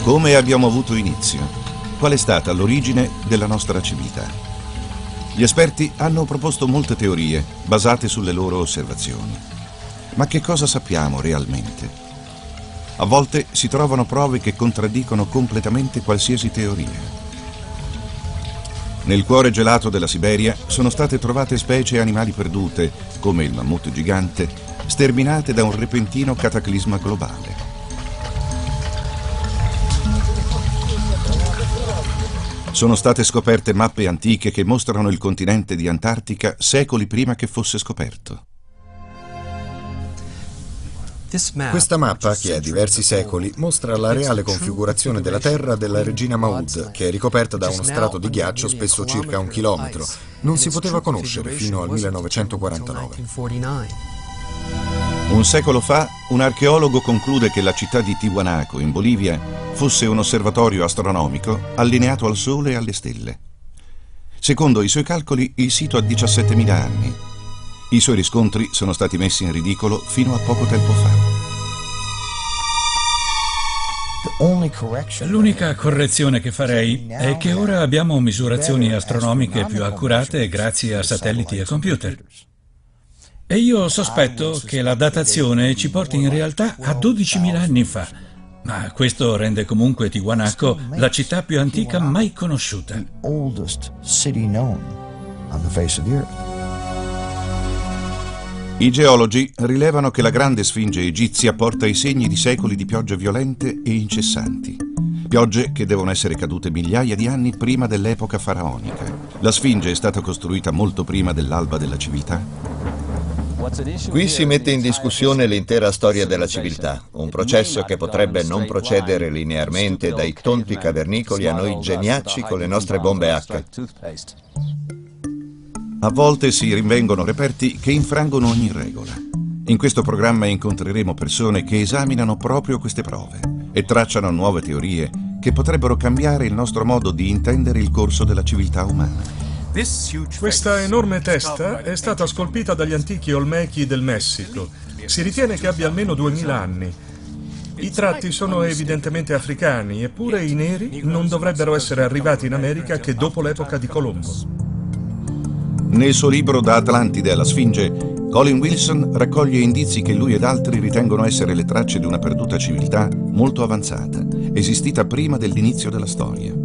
Come abbiamo avuto inizio? Qual è stata l'origine della nostra civiltà? Gli esperti hanno proposto molte teorie basate sulle loro osservazioni. Ma che cosa sappiamo realmente? A volte si trovano prove che contraddicono completamente qualsiasi teoria. Nel cuore gelato della Siberia sono state trovate specie animali perdute, come il mammut gigante, sterminate da un repentino cataclisma globale. Sono state scoperte mappe antiche che mostrano il continente di Antartica secoli prima che fosse scoperto. Questa mappa, che ha diversi secoli, mostra la reale configurazione della Terra della regina Maud, che è ricoperta da uno strato di ghiaccio spesso circa 1 chilometro. Non si poteva conoscere fino al 1949. Un secolo fa, un archeologo conclude che la città di Tiwanaku, in Bolivia, fosse un osservatorio astronomico allineato al Sole e alle stelle. Secondo i suoi calcoli, il sito ha 17.000 anni. I suoi riscontri sono stati messi in ridicolo fino a poco tempo fa. L'unica correzione che farei è che ora abbiamo misurazioni astronomiche più accurate grazie a satelliti e computer. E io sospetto che la datazione ci porti in realtà a 12.000 anni fa. Ma questo rende comunque Tiwanaku la città più antica mai conosciuta. I geologi rilevano che la grande sfinge egizia porta i segni di secoli di piogge violente e incessanti. Piogge che devono essere cadute migliaia di anni prima dell'epoca faraonica. La sfinge è stata costruita molto prima dell'alba della civiltà. Qui si mette in discussione l'intera storia della civiltà, un processo che potrebbe non procedere linearmente dai tonti cavernicoli a noi geniacci con le nostre bombe H. A volte si rinvengono reperti che infrangono ogni regola. In questo programma incontreremo persone che esaminano proprio queste prove e tracciano nuove teorie che potrebbero cambiare il nostro modo di intendere il corso della civiltà umana. Questa enorme testa è stata scolpita dagli antichi Olmechi del Messico. Si ritiene che abbia almeno 2000 anni. I tratti sono evidentemente africani, eppure i neri non dovrebbero essere arrivati in America che dopo l'epoca di Colombo. Nel suo libro Da Atlantide alla Sfinge, Colin Wilson raccoglie indizi che lui ed altri ritengono essere le tracce di una perduta civiltà molto avanzata, esistita prima dell'inizio della storia.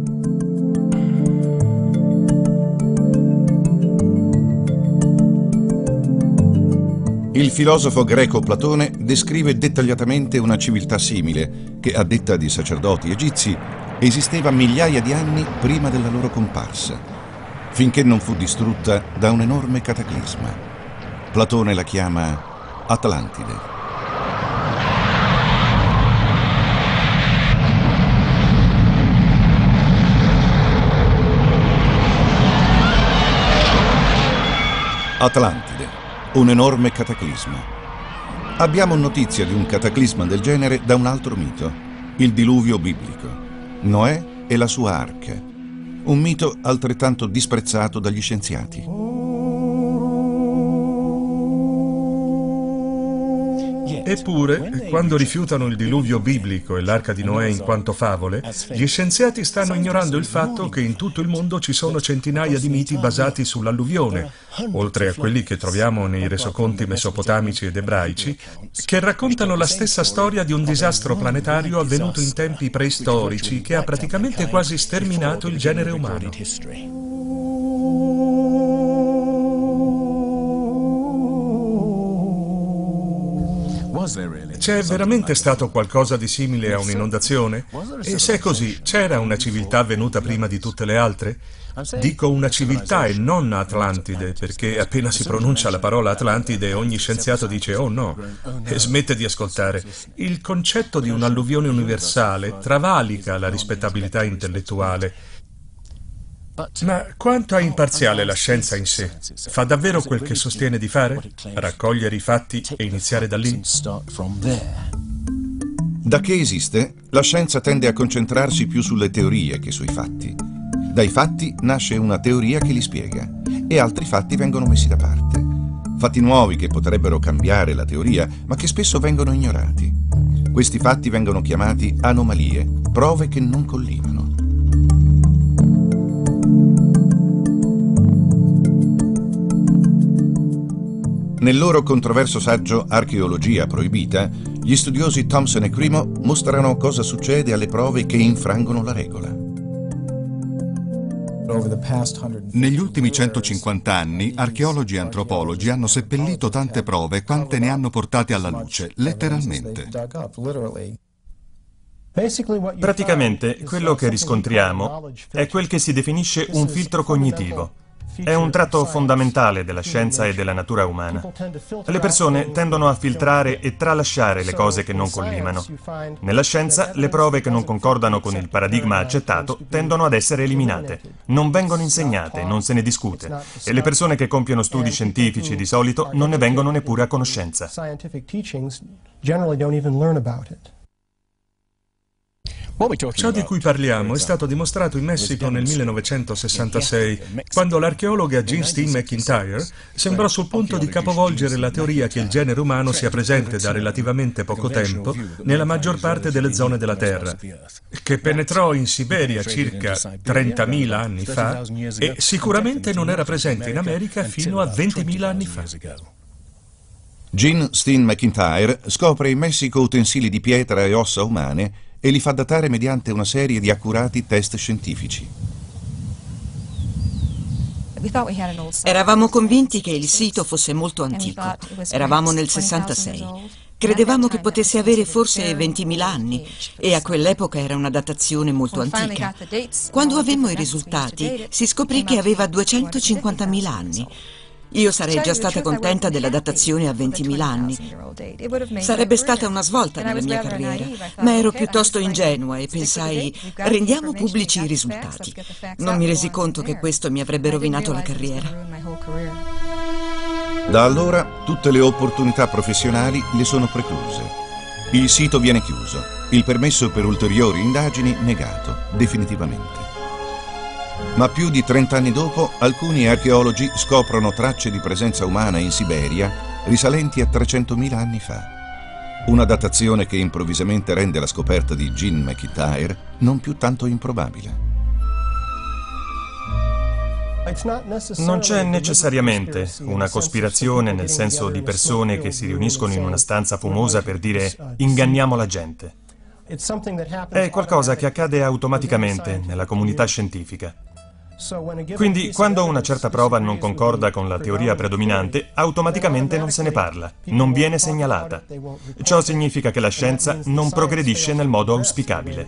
Il filosofo greco Platone descrive dettagliatamente una civiltà simile che, a detta di sacerdoti egizi, esisteva migliaia di anni prima della loro comparsa, finché non fu distrutta da un enorme cataclisma. Platone la chiama Atlantide. Atlantide, un enorme cataclisma. Abbiamo notizia di un cataclisma del genere da un altro mito, il diluvio biblico, Noè e la sua arca, un mito altrettanto disprezzato dagli scienziati. Eppure, quando rifiutano il diluvio biblico e l'arca di Noè in quanto favole, gli scienziati stanno ignorando il fatto che in tutto il mondo ci sono centinaia di miti basati sull'alluvione, oltre a quelli che troviamo nei resoconti mesopotamici ed ebraici, che raccontano la stessa storia di un disastro planetario avvenuto in tempi preistorici che ha praticamente quasi sterminato il genere umano. C'è veramente stato qualcosa di simile a un'inondazione? E se è così, c'era una civiltà venuta prima di tutte le altre? Dico una civiltà e non Atlantide, perché appena si pronuncia la parola Atlantide ogni scienziato dice «oh no» e smette di ascoltare. Il concetto di un'alluvione universale travalica la rispettabilità intellettuale. Ma quanto è imparziale la scienza in sé? Fa davvero quel che sostiene di fare? Raccogliere i fatti e iniziare da lì? Da che esiste, la scienza tende a concentrarsi più sulle teorie che sui fatti. Dai fatti nasce una teoria che li spiega e altri fatti vengono messi da parte. Fatti nuovi che potrebbero cambiare la teoria, ma che spesso vengono ignorati. Questi fatti vengono chiamati anomalie, prove che non collimano. Nel loro controverso saggio Archeologia proibita, gli studiosi Thompson e Cremo mostrano cosa succede alle prove che infrangono la regola. Negli ultimi 150 anni, archeologi e antropologi hanno seppellito tante prove quante ne hanno portate alla luce, letteralmente. Praticamente, quello che riscontriamo è quel che si definisce un filtro cognitivo. È un tratto fondamentale della scienza e della natura umana. Le persone tendono a filtrare e tralasciare le cose che non collimano. Nella scienza, le prove che non concordano con il paradigma accettato tendono ad essere eliminate. Non vengono insegnate, non se ne discute. E le persone che compiono studi scientifici di solito non ne vengono neppure a conoscenza. Ciò di cui parliamo è stato dimostrato in Messico nel 1966, quando l'archeologa Jean Steen McIntyre sembrò sul punto di capovolgere la teoria che il genere umano sia presente da relativamente poco tempo nella maggior parte delle zone della Terra, che penetrò in Siberia circa 30.000 anni fa e sicuramente non era presente in America fino a 20.000 anni fa. Jean Steen McIntyre scopre in Messico utensili di pietra e ossa umane e li fa datare mediante una serie di accurati test scientifici. Eravamo convinti che il sito fosse molto antico. Eravamo nel 66. Credevamo che potesse avere forse 20.000 anni e a quell'epoca era una datazione molto antica. Quando avemmo i risultati si scoprì che aveva 250.000 anni. Io sarei già stata contenta della datazione a 20.000 anni. Sarebbe stata una svolta nella mia carriera, ma ero piuttosto ingenua e pensai, rendiamo pubblici i risultati. Non mi resi conto che questo mi avrebbe rovinato la carriera. Da allora tutte le opportunità professionali le sono precluse. Il sito viene chiuso, il permesso per ulteriori indagini negato, definitivamente. Ma più di 30 anni dopo, alcuni archeologi scoprono tracce di presenza umana in Siberia risalenti a 300.000 anni fa. Una datazione che improvvisamente rende la scoperta di Jean McIntyre non più tanto improbabile. Non c'è necessariamente una cospirazione nel senso di persone che si riuniscono in una stanza fumosa per dire inganniamo la gente. È qualcosa che accade automaticamente nella comunità scientifica. Quindi, quando una certa prova non concorda con la teoria predominante, automaticamente non se ne parla, non viene segnalata. Ciò significa che la scienza non progredisce nel modo auspicabile.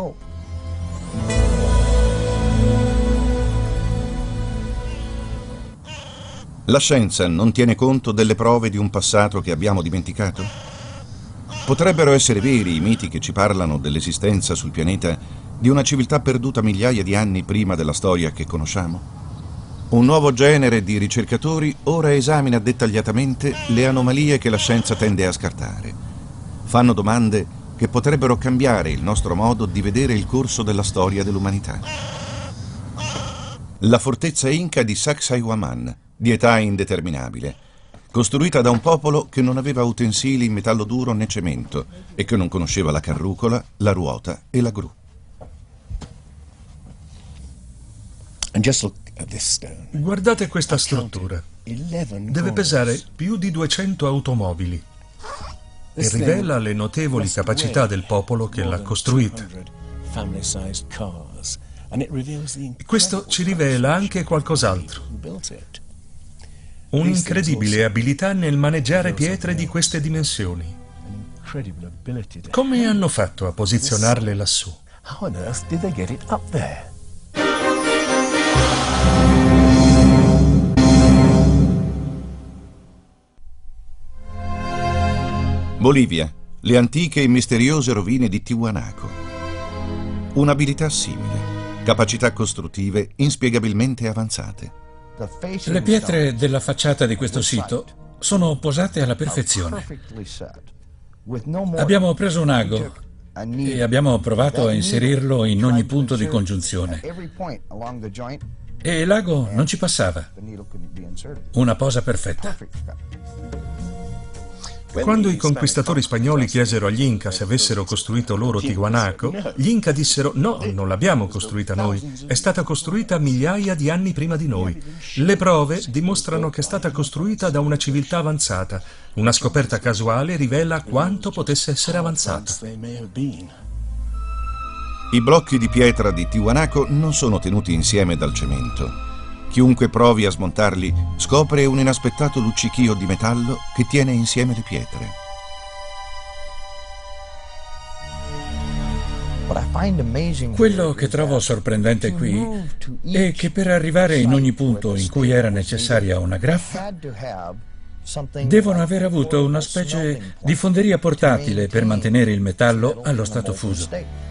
La scienza non tiene conto delle prove di un passato che abbiamo dimenticato? Potrebbero essere veri i miti che ci parlano dell'esistenza sul pianeta di una civiltà perduta migliaia di anni prima della storia che conosciamo? Un nuovo genere di ricercatori ora esamina dettagliatamente le anomalie che la scienza tende a scartare. Fanno domande che potrebbero cambiare il nostro modo di vedere il corso della storia dell'umanità. La fortezza inca di Sacsayhuaman, di età indeterminabile, costruita da un popolo che non aveva utensili in metallo duro né cemento e che non conosceva la carrucola, la ruota e la gru. Guardate questa struttura. Deve pesare più di 200 automobili e rivela le notevoli capacità del popolo che l'ha costruita. Questo ci rivela anche qualcos'altro. Un'incredibile abilità nel maneggiare pietre di queste dimensioni. Come hanno fatto a posizionarle lassù? Bolivia, le antiche e misteriose rovine di Tiwanaku. Un'abilità simile, capacità costruttive inspiegabilmente avanzate. Le pietre della facciata di questo sito sono posate alla perfezione. Abbiamo preso un ago e abbiamo provato a inserirlo in ogni punto di congiunzione. E l'ago non ci passava. Una posa perfetta. Quando i conquistatori spagnoli chiesero agli Inca se avessero costruito loro Tiwanaku, gli Inca dissero: no, non l'abbiamo costruita noi, è stata costruita migliaia di anni prima di noi. Le prove dimostrano che è stata costruita da una civiltà avanzata. Una scoperta casuale rivela quanto potesse essere avanzata. I blocchi di pietra di Tiwanaku non sono tenuti insieme dal cemento. Chiunque provi a smontarli scopre un inaspettato luccichio di metallo che tiene insieme le pietre. Quello che trovo sorprendente qui è che per arrivare in ogni punto in cui era necessaria una graffa, devono aver avuto una specie di fonderia portatile per mantenere il metallo allo stato fuso.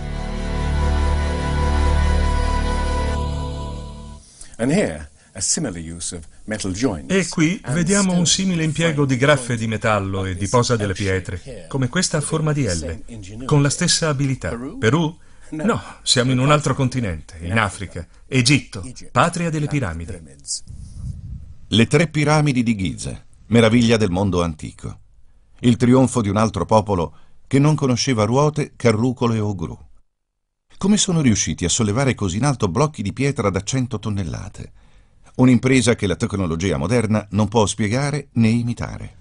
E qui vediamo un simile impiego di graffe di metallo e di posa delle pietre, come questa a forma di L, con la stessa abilità. Perù? No, siamo in un altro continente, in Africa. Egitto, patria delle piramidi. Le 3 piramidi di Giza, meraviglia del mondo antico. Il trionfo di un altro popolo che non conosceva ruote, carrucole o gru. Come sono riusciti a sollevare così in alto blocchi di pietra da 100 tonnellate? Un'impresa che la tecnologia moderna non può spiegare né imitare.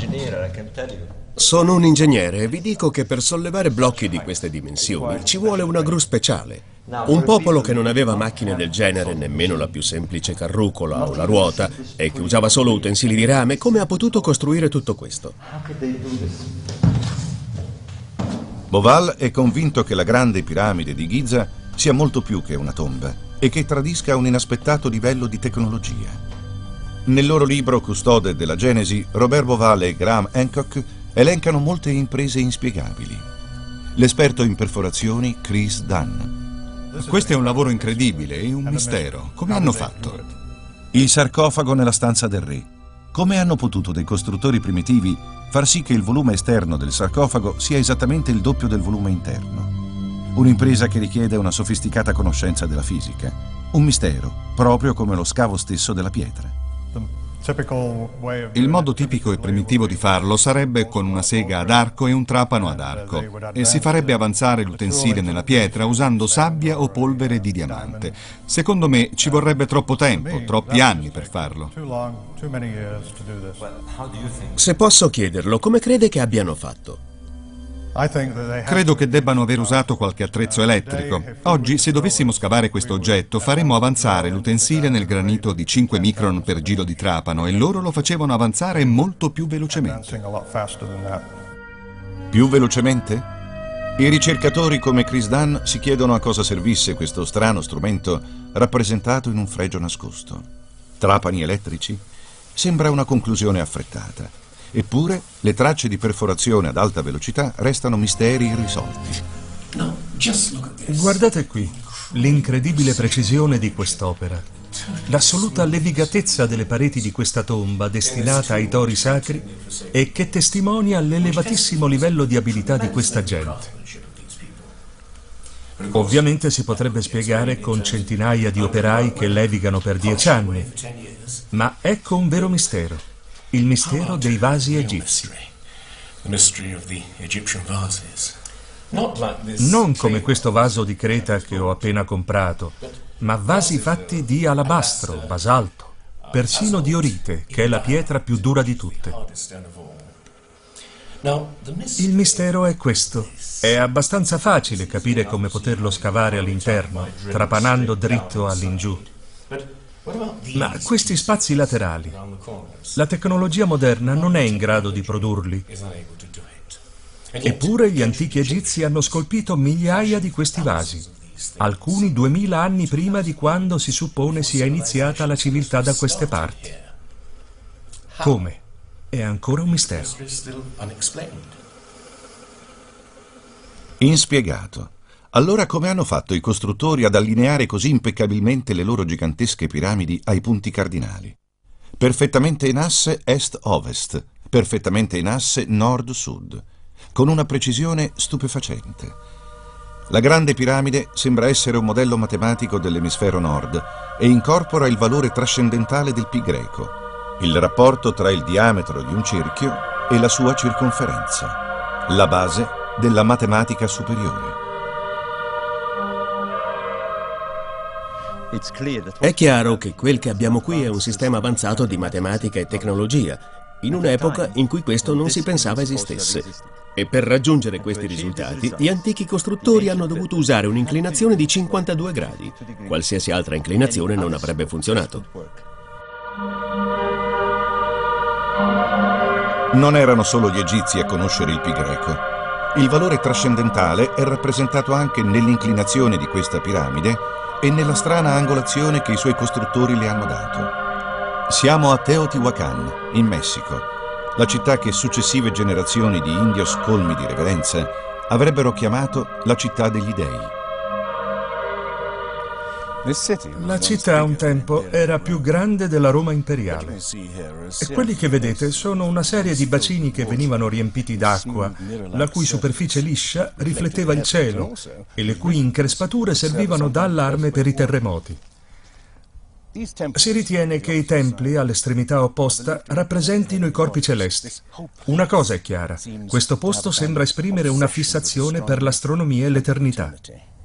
Sono un ingegnere e vi dico che per sollevare blocchi di queste dimensioni ci vuole una gru speciale. Un popolo che non aveva macchine del genere, nemmeno la più semplice carrucola o la ruota, e che usava solo utensili di rame, come ha potuto costruire tutto questo? Boval è convinto che la grande piramide di Giza sia molto più che una tomba e che tradisca un inaspettato livello di tecnologia. Nel loro libro Custode della Genesi, Robert Boval e Graham Hancock elencano molte imprese inspiegabili. L'esperto in perforazioni Chris Dunn. Questo è un lavoro incredibile e un mistero. Come hanno fatto? Il sarcofago nella stanza del re. Come hanno potuto dei costruttori primitivi far sì che il volume esterno del sarcofago sia esattamente il doppio del volume interno? Un'impresa che richiede una sofisticata conoscenza della fisica. Un mistero, proprio come lo scavo stesso della pietra. Il modo tipico e primitivo di farlo sarebbe con una sega ad arco e un trapano ad arco, e si farebbe avanzare l'utensile nella pietra usando sabbia o polvere di diamante. Secondo me ci vorrebbe troppo tempo, troppi anni per farlo. Se posso chiederlo, come crede che abbiano fatto? Credo che debbano aver usato qualche attrezzo elettrico. Oggi, se dovessimo scavare questo oggetto, faremmo avanzare l'utensile nel granito di 5 micron per giro di trapano e loro lo facevano avanzare molto più velocemente. Più velocemente? I ricercatori come Chris Dunn si chiedono a cosa servisse questo strano strumento rappresentato in un fregio nascosto. Trapani elettrici? Sembra una conclusione affrettata. Eppure, le tracce di perforazione ad alta velocità restano misteri irrisolti. Guardate qui, l'incredibile precisione di quest'opera. L'assoluta levigatezza delle pareti di questa tomba destinata ai tori sacri e che testimonia l'elevatissimo livello di abilità di questa gente. Ovviamente si potrebbe spiegare con centinaia di operai che levigano per 10 anni, ma ecco un vero mistero. Il mistero dei vasi egizi. Non come questo vaso di Creta che ho appena comprato, ma vasi fatti di alabastro, basalto, persino di orite, che è la pietra più dura di tutte. Il mistero è questo. È abbastanza facile capire come poterlo scavare all'interno, trapanando dritto all'ingiù. Ma questi spazi laterali, la tecnologia moderna non è in grado di produrli. Eppure gli antichi egizi hanno scolpito migliaia di questi vasi, alcuni 2000 anni prima di quando si suppone sia iniziata la civiltà da queste parti. Come? È ancora un mistero. Inspiegato. Allora come hanno fatto i costruttori ad allineare così impeccabilmente le loro gigantesche piramidi ai punti cardinali? Perfettamente in asse est-ovest, perfettamente in asse nord-sud, con una precisione stupefacente. La grande piramide sembra essere un modello matematico dell'emisfero nord e incorpora il valore trascendentale del pi greco, il rapporto tra il diametro di un cerchio e la sua circonferenza, la base della matematica superiore. È chiaro che quel che abbiamo qui è un sistema avanzato di matematica e tecnologia, in un'epoca in cui questo non si pensava esistesse. E per raggiungere questi risultati, gli antichi costruttori hanno dovuto usare un'inclinazione di 52 gradi. Qualsiasi altra inclinazione non avrebbe funzionato. Non erano solo gli egizi a conoscere il pi greco. Il valore trascendentale è rappresentato anche nell'inclinazione di questa piramide e nella strana angolazione che i suoi costruttori le hanno dato. Siamo a Teotihuacan, in Messico, la città che successive generazioni di indios colmi di reverenza avrebbero chiamato la città degli dei. La città un tempo era più grande della Roma imperiale e quelli che vedete sono una serie di bacini che venivano riempiti d'acqua, la cui superficie liscia rifletteva il cielo e le cui increspature servivano da allarme per i terremoti. Si ritiene che i templi, all'estremità opposta, rappresentino i corpi celesti. Una cosa è chiara, questo posto sembra esprimere una fissazione per l'astronomia e l'eternità.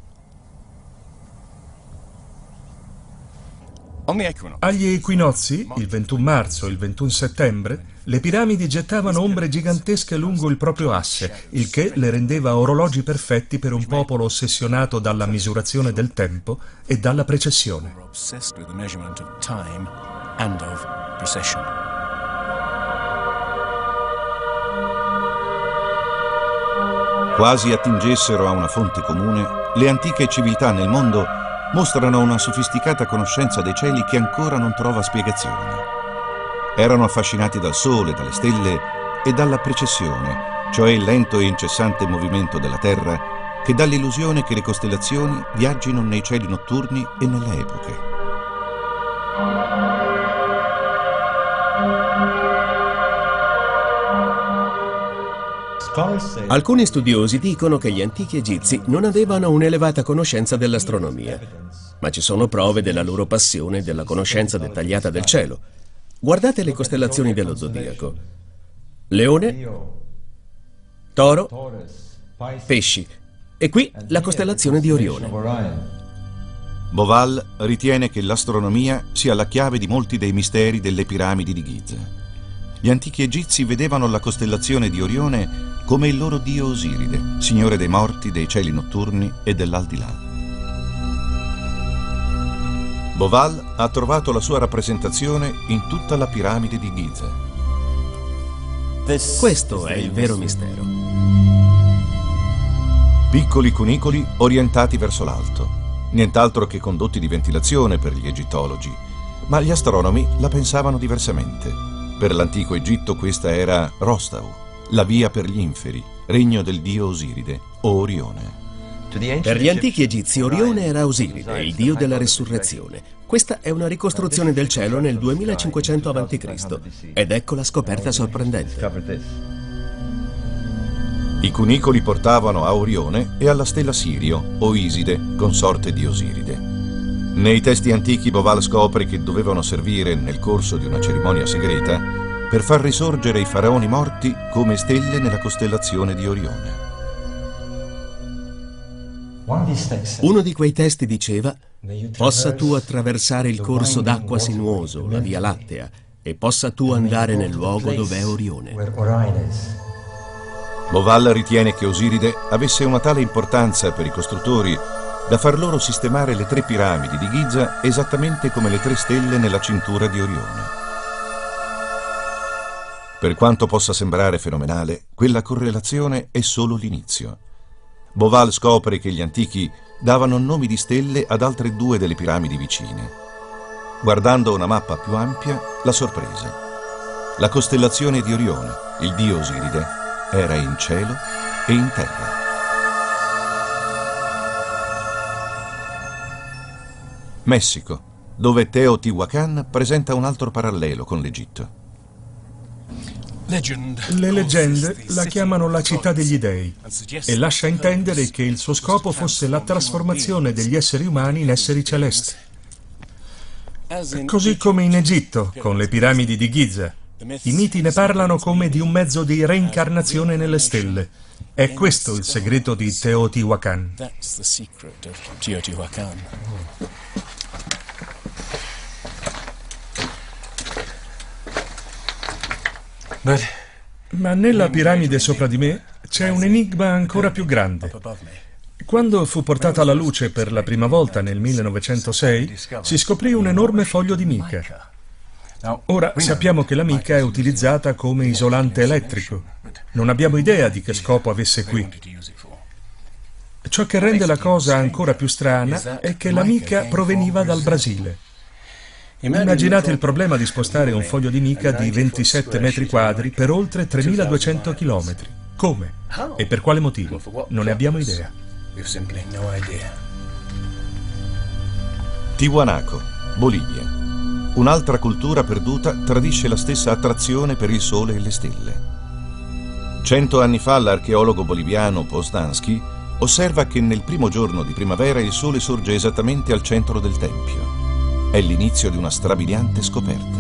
Agli equinozi, il 21 marzo e il 21 settembre, le piramidi gettavano ombre gigantesche lungo il proprio asse, il che le rendeva orologi perfetti per un popolo ossessionato dalla misurazione del tempo e dalla precessione. Quasi attingessero a una fonte comune, le antiche civiltà nel mondo mostrano una sofisticata conoscenza dei cieli che ancora non trova spiegazione. Erano affascinati dal sole, dalle stelle e dalla precessione, cioè il lento e incessante movimento della Terra che dà l'illusione che le costellazioni viaggino nei cieli notturni e nelle epoche. Alcuni studiosi dicono che gli antichi egizi non avevano un'elevata conoscenza dell'astronomia, ma ci sono prove della loro passione e della conoscenza dettagliata del cielo. Guardate le costellazioni dello zodiaco. Leone, Toro, Pesci. E qui la costellazione di Orione. Boval ritiene che l'astronomia sia la chiave di molti dei misteri delle piramidi di Giza. Gli antichi egizi vedevano la costellazione di Orione come il loro dio Osiride, signore dei morti, dei cieli notturni e dell'aldilà. Boval ha trovato la sua rappresentazione in tutta la piramide di Giza. Questo è il vero mistero. Piccoli cunicoli orientati verso l'alto, nient'altro che condotti di ventilazione per gli egittologi, ma gli astronomi la pensavano diversamente. Per l'antico Egitto questa era Rostau, la via per gli inferi, regno del dio Osiride o Orione. Per gli antichi egizi Orione era Osiride, il dio della resurrezione. Questa è una ricostruzione del cielo nel 2500 a.C. ed ecco la scoperta sorprendente. I cunicoli portavano a Orione e alla stella Sirio o Iside, consorte di Osiride. Nei testi antichi Boval scopre che dovevano servire nel corso di una cerimonia segreta per far risorgere i faraoni morti come stelle nella costellazione di Orione. Uno di quei testi diceva: possa tu attraversare il corso d'acqua sinuoso, la Via Lattea, e possa tu andare nel luogo dove è Orione. Boval ritiene che Osiride avesse una tale importanza per i costruttori da far loro sistemare le 3 piramidi di Giza esattamente come le 3 stelle nella cintura di Orione. Per quanto possa sembrare fenomenale, quella correlazione è solo l'inizio. Boval scopre che gli antichi davano nomi di stelle ad altre 2 delle piramidi vicine. Guardando una mappa più ampia, la sorpresa. La costellazione di Orione, il dio Osiride, era in cielo e in terra. Messico, dove Teotihuacan presenta un altro parallelo con l'Egitto. Le leggende la chiamano la città degli dei e lascia intendere che il suo scopo fosse la trasformazione degli esseri umani in esseri celesti. Così come in Egitto, con le piramidi di Giza, I miti ne parlano come di un mezzo di reincarnazione nelle stelle. È questo il segreto di Teotihuacan. Ma nella piramide sopra di me c'è un enigma ancora più grande. Quando fu portata alla luce per la prima volta nel 1906, si scoprì un enorme foglio di mica. Ora sappiamo che la mica è utilizzata come isolante elettrico. Non abbiamo idea di che scopo avesse qui. Ciò che rende la cosa ancora più strana è che la mica proveniva dal Brasile. Immaginate il problema di spostare un foglio di mica di 27 metri quadri per oltre 3200 chilometri. Come? E per quale motivo? Non ne abbiamo idea. Tiwanaku, Bolivia. Un'altra cultura perduta tradisce la stessa attrazione per il sole e le stelle. 100 anni fa l'archeologo boliviano Poznański osserva che nel primo giorno di primavera il sole sorge esattamente al centro del tempio. È l'inizio di una strabiliante scoperta.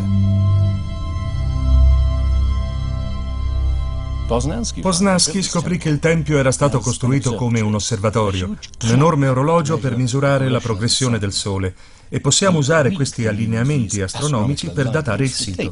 Poznański scoprì che il tempio era stato costruito come un osservatorio, un enorme orologio per misurare la progressione del sole, e possiamo usare questi allineamenti astronomici per datare il sito.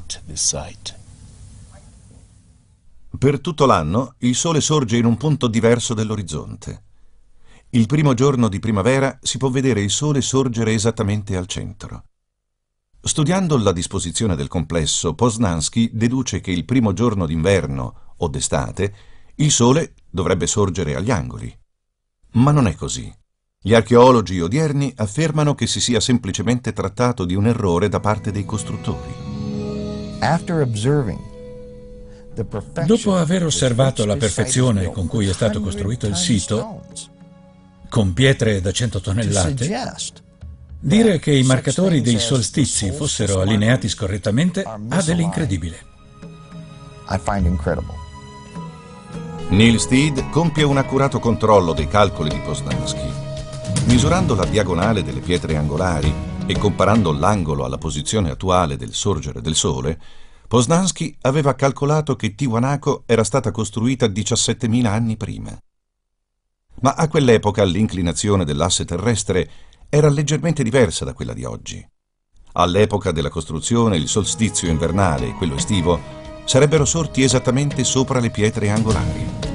Per tutto l'anno il sole sorge in un punto diverso dell'orizzonte. Il primo giorno di primavera si può vedere il sole sorgere esattamente al centro. Studiando la disposizione del complesso, Poznański deduce che il primo giorno d'inverno o d'estate il sole dovrebbe sorgere agli angoli. Ma non è così. Gli archeologi odierni affermano che si sia semplicemente trattato di un errore da parte dei costruttori. Dopo aver osservato la perfezione con cui è stato costruito il sito, con pietre da 100 tonnellate, dire che i marcatori dei solstizi fossero allineati scorrettamente ha dell'incredibile. Neil Stead compie un accurato controllo dei calcoli di Poznański. Misurando la diagonale delle pietre angolari e comparando l'angolo alla posizione attuale del sorgere del sole, Poznański aveva calcolato che Tiwanaku era stata costruita 17.000 anni prima. Ma a quell'epoca l'inclinazione dell'asse terrestre era leggermente diversa da quella di oggi. All'epoca della costruzione il solstizio invernale e quello estivo sarebbero sorti esattamente sopra le pietre angolari.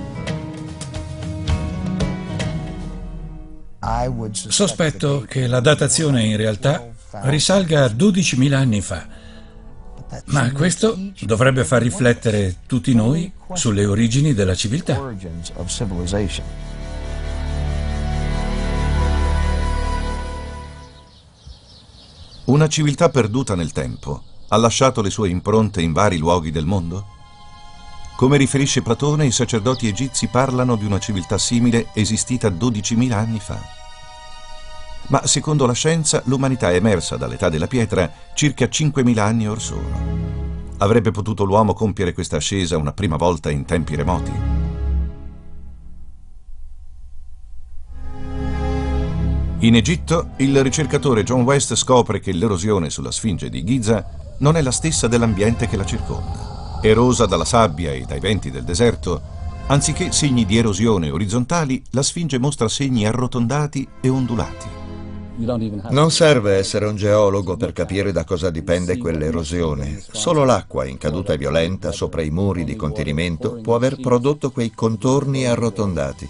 Sospetto che la datazione in realtà risalga a 12.000 anni fa, ma questo dovrebbe far riflettere tutti noi sulle origini della civiltà. Una civiltà perduta nel tempo ha lasciato le sue impronte in vari luoghi del mondo? Come riferisce Platone, i sacerdoti egizi parlano di una civiltà simile esistita 12.000 anni fa. Ma secondo la scienza, l'umanità è emersa dall'età della pietra circa 5.000 anni or sono. Avrebbe potuto l'uomo compiere questa ascesa una prima volta in tempi remoti? In Egitto, il ricercatore John West scopre che l'erosione sulla Sfinge di Giza non è la stessa dell'ambiente che la circonda. Erosa dalla sabbia e dai venti del deserto, anziché segni di erosione orizzontali, la Sfinge mostra segni arrotondati e ondulati. Non serve essere un geologo per capire da cosa dipende quell'erosione. Solo l'acqua in caduta violenta sopra i muri di contenimento può aver prodotto quei contorni arrotondati.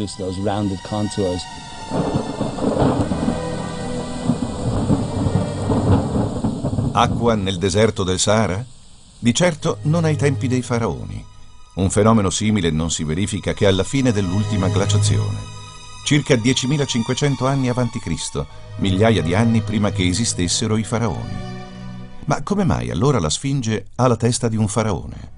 Acqua nel deserto del Sahara? Di certo non ai tempi dei faraoni. Un fenomeno simile non si verifica che alla fine dell'ultima glaciazione, circa 10.500 anni avanti Cristo, migliaia di anni prima che esistessero i faraoni. Ma come mai allora la Sfinge ha la testa di un faraone?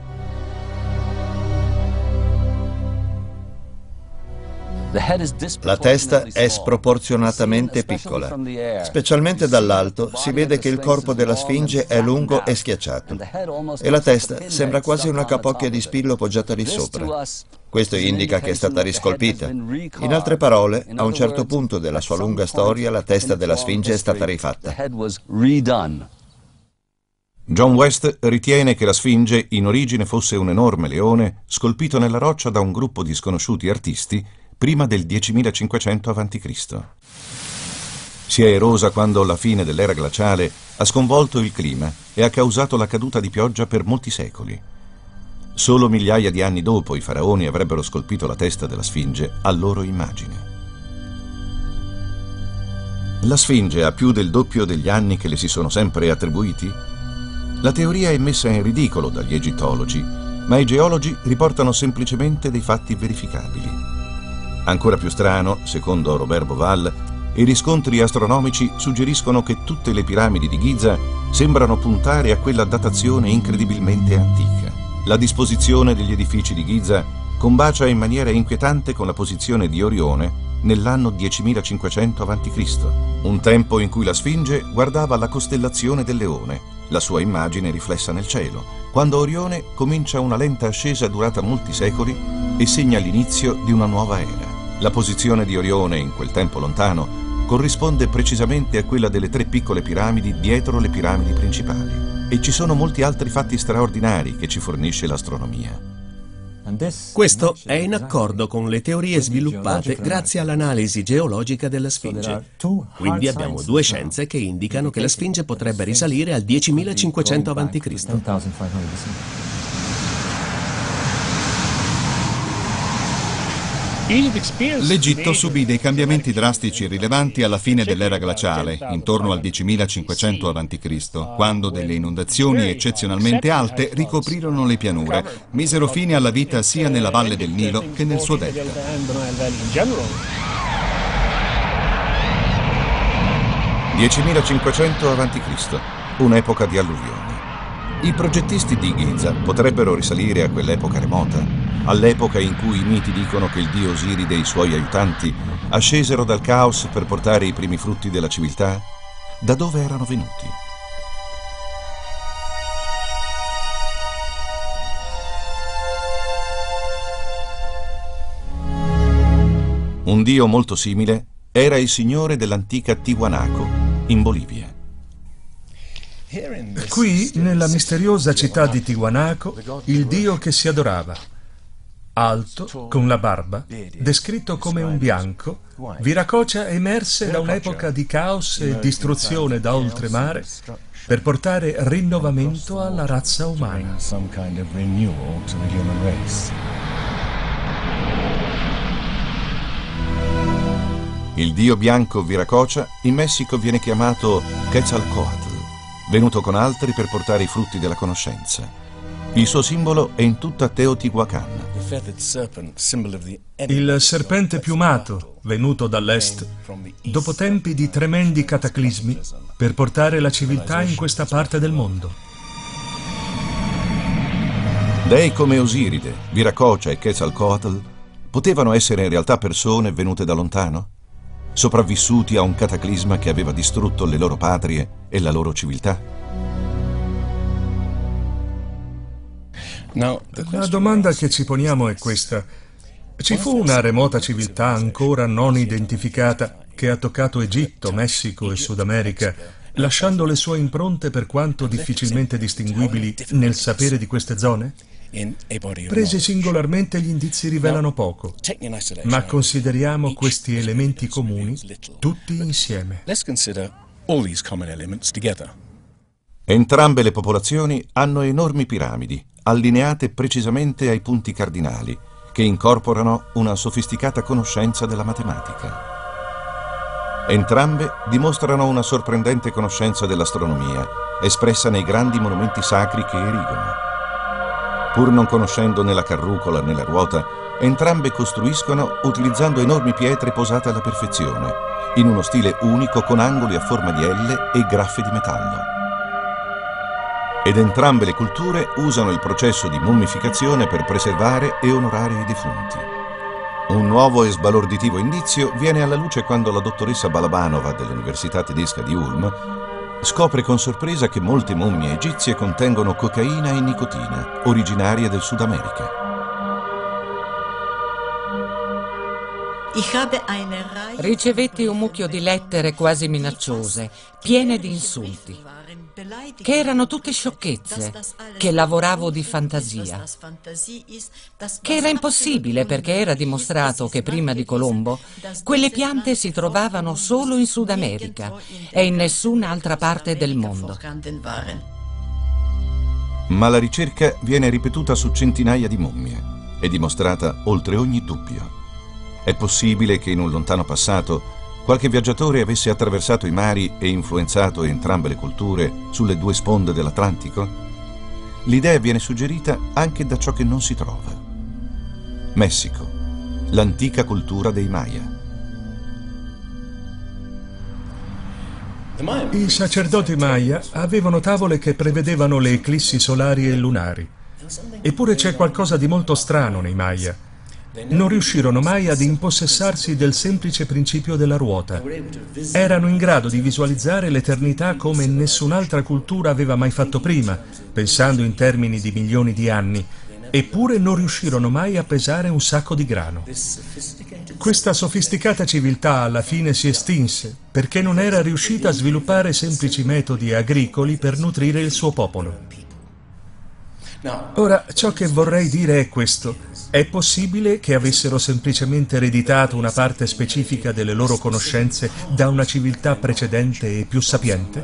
La testa è sproporzionatamente piccola. Specialmente dall'alto si vede che il corpo della Sfinge è lungo e schiacciato e la testa sembra quasi una capocchia di spillo poggiata lì sopra. Questo indica che è stata riscolpita. In altre parole, a un certo punto della sua lunga storia la testa della Sfinge è stata rifatta. John West ritiene che la Sfinge in origine fosse un enorme leone scolpito nella roccia da un gruppo di sconosciuti artisti prima del 10.500 a.C. Si è erosa quando la fine dell'era glaciale ha sconvolto il clima e ha causato la caduta di pioggia per molti secoli. Solo migliaia di anni dopo i faraoni avrebbero scolpito la testa della Sfinge a loro immagine. La Sfinge ha più del doppio degli anni che le si sono sempre attribuiti? La teoria è messa in ridicolo dagli egittologi, ma i geologi riportano semplicemente dei fatti verificabili. Ancora più strano, secondo Robert Bauval, i riscontri astronomici suggeriscono che tutte le piramidi di Giza sembrano puntare a quella datazione incredibilmente antica. La disposizione degli edifici di Giza combacia in maniera inquietante con la posizione di Orione nell'anno 10.500 a.C., un tempo in cui la Sfinge guardava la costellazione del Leone, la sua immagine riflessa nel cielo, quando Orione comincia una lenta ascesa durata molti secoli e segna l'inizio di una nuova era. La posizione di Orione in quel tempo lontano corrisponde precisamente a quella delle 3 piccole piramidi dietro le piramidi principali. E ci sono molti altri fatti straordinari che ci fornisce l'astronomia. Questo è in accordo con le teorie sviluppate grazie all'analisi geologica della Sfinge. Quindi abbiamo 2 scienze che indicano che la Sfinge potrebbe risalire al 10.500 a.C. L'Egitto subì dei cambiamenti drastici e rilevanti alla fine dell'era glaciale, intorno al 10.500 a.C., quando delle inondazioni eccezionalmente alte ricoprirono le pianure, misero fine alla vita sia nella valle del Nilo che nel suo delta. 10.500 a.C., un'epoca di alluvioni. I progettisti di Giza potrebbero risalire a quell'epoca remota, all'epoca in cui i miti dicono che il dio Osiride e i suoi aiutanti ascesero dal caos per portare i primi frutti della civiltà? Da dove erano venuti? Un dio molto simile era il signore dell'antica Tiwanaku, in Bolivia. Qui, nella misteriosa città di Tiwanaku, il dio che si adorava, alto, con la barba, descritto come un bianco, Viracocha emerse da un'epoca di caos e distruzione da oltremare per portare rinnovamento alla razza umana. Il dio bianco Viracocha in Messico viene chiamato Quetzalcoatl, venuto con altri per portare i frutti della conoscenza. Il suo simbolo è in tutta Teotihuacan. Il serpente piumato, venuto dall'est, dopo tempi di tremendi cataclismi, per portare la civiltà in questa parte del mondo. Dei come Osiride, Viracocha e Quetzalcoatl potevano essere in realtà persone venute da lontano? Sopravvissuti a un cataclisma che aveva distrutto le loro patrie e la loro civiltà? La domanda che ci poniamo è questa. Ci fu una remota civiltà ancora non identificata che ha toccato Egitto, Messico e Sud America, lasciando le sue impronte per quanto difficilmente distinguibili nel sapere di queste zone? Presi singolarmente gli indizi rivelano poco, ma consideriamo questi elementi comuni tutti insieme. Entrambe le popolazioni hanno enormi piramidi, allineate precisamente ai punti cardinali, che incorporano una sofisticata conoscenza della matematica. Entrambe dimostrano una sorprendente conoscenza dell'astronomia, espressa nei grandi monumenti sacri che erigono. Pur non conoscendo né la carrucola né la ruota, entrambe costruiscono utilizzando enormi pietre posate alla perfezione, in uno stile unico con angoli a forma di L e graffe di metallo. Ed entrambe le culture usano il processo di mummificazione per preservare e onorare i defunti. Un nuovo e sbalorditivo indizio viene alla luce quando la dottoressa Balabanova dell'Università tedesca di Ulm scopre con sorpresa che molte mummie egizie contengono cocaina e nicotina, originarie del Sud America. Ricevetti un mucchio di lettere quasi minacciose, piene di insulti, che erano tutte sciocchezze, che lavoravo di fantasia, che era impossibile perché era dimostrato che prima di Colombo quelle piante si trovavano solo in Sud America e in nessun'altra parte del mondo. Ma la ricerca viene ripetuta su centinaia di mummie e dimostrata oltre ogni dubbio. È possibile che in un lontano passato qualche viaggiatore avesse attraversato i mari e influenzato entrambe le culture sulle due sponde dell'Atlantico? L'idea viene suggerita anche da ciò che non si trova. Messico, l'antica cultura dei Maya. I sacerdoti Maya avevano tavole che prevedevano le eclissi solari e lunari. Eppure c'è qualcosa di molto strano nei Maya. Non riuscirono mai ad impossessarsi del semplice principio della ruota. Erano in grado di visualizzare l'eternità come nessun'altra cultura aveva mai fatto prima, pensando in termini di milioni di anni, eppure non riuscirono mai a pesare un sacco di grano. Questa sofisticata civiltà alla fine si estinse perché non era riuscita a sviluppare semplici metodi agricoli per nutrire il suo popolo. Ora, ciò che vorrei dire è questo. È possibile che avessero semplicemente ereditato una parte specifica delle loro conoscenze da una civiltà precedente e più sapiente?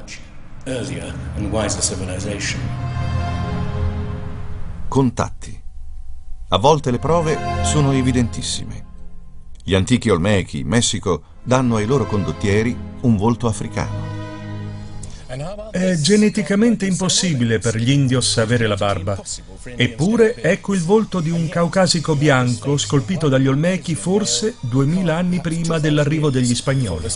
Contatti. A volte le prove sono evidentissime. Gli antichi Olmechi in Messico danno ai loro condottieri un volto africano. È geneticamente impossibile per gli indios avere la barba. Eppure ecco il volto di un caucasico bianco scolpito dagli Olmechi forse 2000 anni prima dell'arrivo degli spagnoli.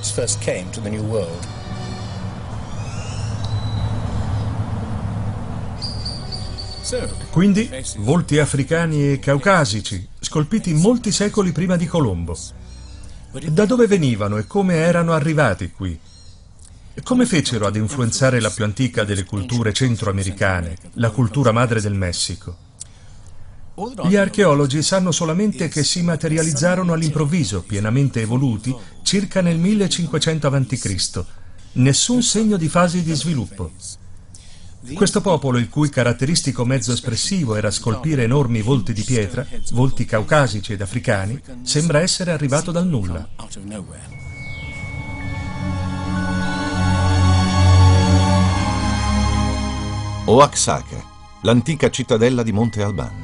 Quindi volti africani e caucasici, scolpiti molti secoli prima di Colombo. Da dove venivano e come erano arrivati qui? Come fecero ad influenzare la più antica delle culture centroamericane, la cultura madre del Messico? Gli archeologi sanno solamente che si materializzarono all'improvviso, pienamente evoluti, circa nel 1500 a.C. Nessun segno di fasi di sviluppo. Questo popolo, il cui caratteristico mezzo espressivo era scolpire enormi volti di pietra, volti caucasici ed africani, sembra essere arrivato dal nulla. Oaxaca, l'antica cittadella di Monte Albán.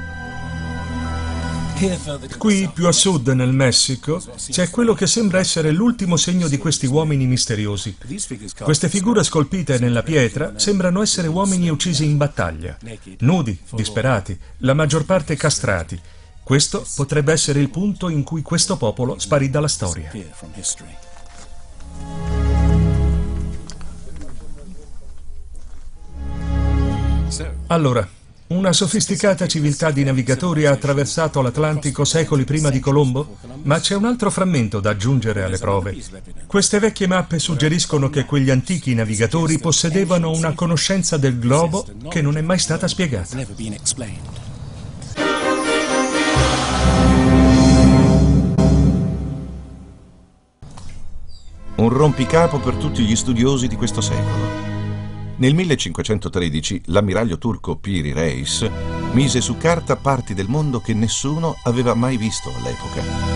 Qui, più a sud, nel Messico, c'è quello che sembra essere l'ultimo segno di questi uomini misteriosi. Queste figure scolpite nella pietra sembrano essere uomini uccisi in battaglia, nudi, disperati, la maggior parte castrati. Questo potrebbe essere il punto in cui questo popolo sparì dalla storia. Allora, una sofisticata civiltà di navigatori ha attraversato l'Atlantico secoli prima di Colombo? Ma c'è un altro frammento da aggiungere alle prove. Queste vecchie mappe suggeriscono che quegli antichi navigatori possedevano una conoscenza del globo che non è mai stata spiegata. Un rompicapo per tutti gli studiosi di questo secolo. Nel 1513 l'ammiraglio turco Piri Reis mise su carta parti del mondo che nessuno aveva mai visto all'epoca.